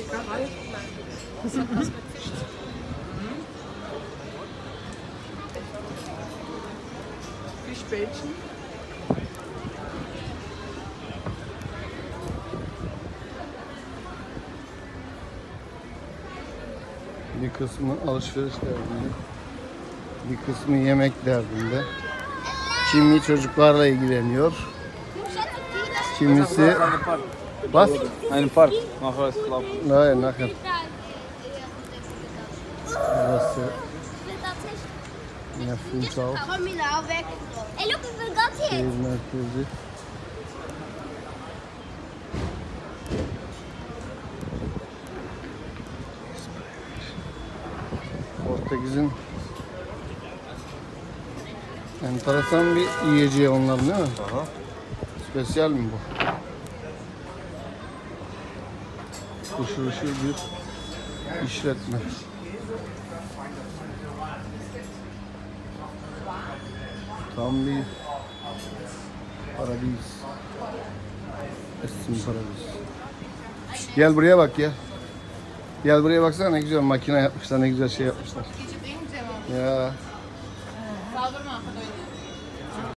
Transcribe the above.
Fischbällchen. Bir kısmı alışveriş derdinde, bir kısmı yemek derdinde. Kimi çocuklarla ilgileniyor, kimisi bas. Einen Park, nachher ist Club. Hayır, nakar. Burası Nefrunçal Komm hier nou weg. Hey, look, ik wil dat şehir hier. merkezi. Portekiz'in enteresan bir yiyeceği onların, değil mi? Aha. Spesyal mi bu? Uşur uşur bir işletme. Tam bir paradis. Esin paradis. Gel buraya bak ya. Gel buraya baksana, ne güzel makine yapmışlar, ne güzel şey yapmışlar. Ya. Sauber machen, Leute.